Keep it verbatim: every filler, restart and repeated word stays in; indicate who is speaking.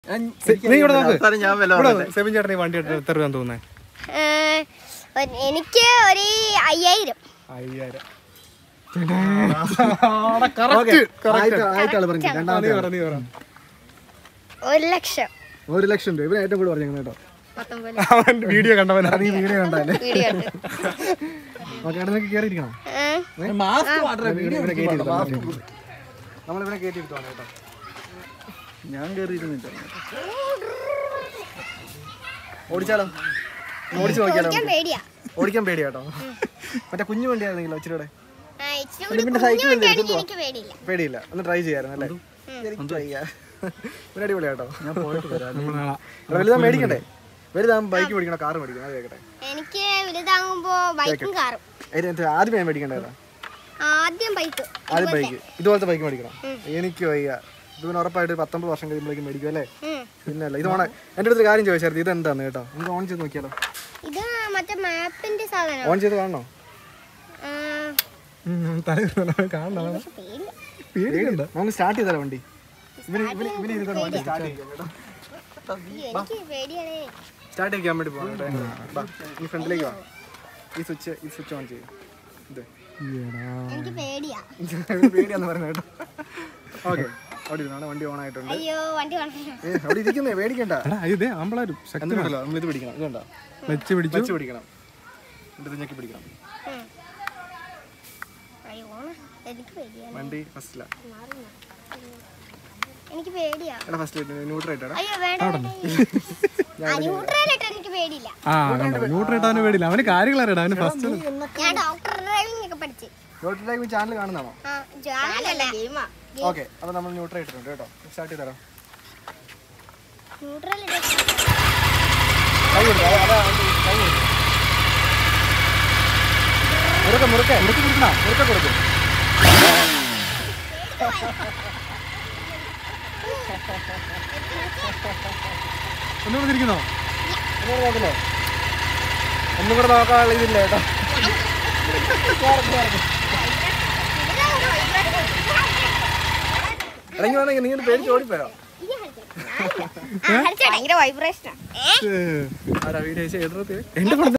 Speaker 1: സെബിൻ ചേട്ടൻ വണ്ടി എത്ര രൂപ തോന്നുന്നേ?
Speaker 2: എനിക്ക് ഒരു അയ്യായിരം.
Speaker 1: അയ്യായിരം
Speaker 2: ഒരു ലക്ഷം.
Speaker 3: ഒരു ലക്ഷം രൂപ ഏറ്റവും കൂടുതൽ പറഞ്ഞു കേട്ടോ.
Speaker 1: വീഡിയോ കണ്ടവൻ
Speaker 3: വീഡിയോ കണ്ടല്ലേ? കേറിയിരിക്കണം. നമ്മളിവിടെ കേട്ടിരിക്കുവാണ് കേട്ടോ. ഞാൻ കേറിയിരുന്നില്ല. ഓടിച്ചാലോ? ഓടിച്ചു നോക്കിയാലോ? ഓടിക്കാൻ പേടിയാ കേട്ടോ. മറ്റേ കുഞ്ഞു വണ്ടിയാണെങ്കിലോ ഇച്ചിരി കൂടെ. പിന്നെ സൈക്കിൾ പേടിയില്ല. ഒന്ന് ട്രൈ ചെയ്യാറുണ്ട് അല്ലേ? പിന്നെ അടിപൊളിയാ കേട്ടോ. ഞാൻ പോയിട്ട് വരാം. വലുതാ മേടിക്കണ്ടേ? വലുതാകുമ്പോ ബൈക്ക് മേടിക്കണോ കാറ് മേടിക്കണോ? അത് കേട്ടെ.
Speaker 2: എനിക്ക് വലുതാകുമ്പോ ബൈക്കും കാറും.
Speaker 3: ആദ്യം ഞാൻ മേടിക്കണ്ടേതാ?
Speaker 2: ആദ്യം ബൈക്ക്.
Speaker 3: ആദ്യം ബൈക്ക്. ഇതുപോലത്തെ ബൈക്ക് മേടിക്കണം. എനിക്ക് വയ്യ. ഇതിന് ഉറപ്പായിട്ട് പത്തൊമ്പത് വർഷം കഴിയുമ്പോഴേക്കും മേടിക്കും അല്ലേ? പിന്നല്ല ഇത് ഓണ എന്റെ അടുത്ത് കാര്യം ചോദിച്ചായിരുന്നു. ഇത് എന്താണ് കേട്ടോ? നമുക്ക് ഓൺ ചെയ്ത് നോക്കിയാലോ?
Speaker 2: ഇത് മറ്റേ മാപ്പിന്റെ സാധനം.
Speaker 3: ഓൺ ചെയ്ത് കാണണോ? നമുക്ക് സ്റ്റാർട്ട് ചെയ്താലോ വണ്ടി? സ്റ്റാർട്ട് ചെയ്യാൻ വേണ്ടി പോകാം. ഈ ഫ്രണ്ടിലേക്ക് വാ. ഈ സ്വിച്ച് ഈ സ്വിച്ച് ഓൺ ചെയ്യും. ഇത് പേടിയാന്ന് പറയുന്നത് കേട്ടോ. ഓക്കെ അവിടെ ഇരുന്നാണ് വണ്ടി ഓൺ ആയിട്ടുണ്ട്. അവിടെ ഇരിക്കുന്നേ പേടിക്കണ്ട. നമ്മളിത് പിടിക്കണം. ഇതുണ്ടോ? വെച്ച് പിടിച്ചു വെച്ച് പിടിക്കണം. എന്നിട്ട് ഞെക്കി പിടിക്കണം. വണ്ടി ഫസ്റ്റിലാ.
Speaker 2: എനിക്ക് പേടിയാ.
Speaker 3: എടാ ഫസ്റ്റ് ന്യൂട്രൽ ഇട്ടാ.
Speaker 2: അയ്യോ വേണ്ട. ന്യൂട്രൽ ഇട്ടാ എനിക്ക് പേടിയില്ല.
Speaker 1: ആ ന്യൂട്രൽ ഇട്ടാന് പേടിയില്ല. അവന് കാര്യങ്ങൾ അറിയടാ. അവന് ഫസ്റ്റ്
Speaker 2: ഞാൻ ഡോക്ടർ ഡ്രൈവിംഗ് ഒക്കെ പഠിച്ചു.
Speaker 3: ഡോക്ടർ ഡ്രൈവിംഗ് ചാനൽ കാണുന്നതാണോ?
Speaker 2: ആ ചാനലല്ല ഗെയിമാ.
Speaker 3: ഓക്കേ അപ്പോൾ നമ്മൾ ന്യൂട്രൽ ഇട്ടിട്ടുണ്ട് കേട്ടോ. സ്റ്റാർട്ട് ചെയ്തരാം.
Speaker 2: ന്യൂട്രൽ ഇട്ടാ
Speaker 3: കൈ കൊടുക്ക്. അതാ കൈ കൊടുക്ക്. മുറുക്ക മുറുക്ക മുറുക്ക കൊടുക്കണം. മുറുക്ക കൊടുക്ക്.
Speaker 1: ഒന്നുകൂടെ തിരിക്കുന്നോ?
Speaker 3: ഒന്നുകൂടെ നോക്കുന്നോ? ഒന്നും കൂടെ നോക്കാനുള്ള ഇതില്ല കേട്ടോ. ഇറങ്ങി വേണമെങ്കിൽ നീ പേടിച്ച് ഓടിപ്പോയോ?
Speaker 2: ഭയങ്കര വൈബ്രേഷനാ.
Speaker 1: ആരാ വീഡിയോ എന്റെ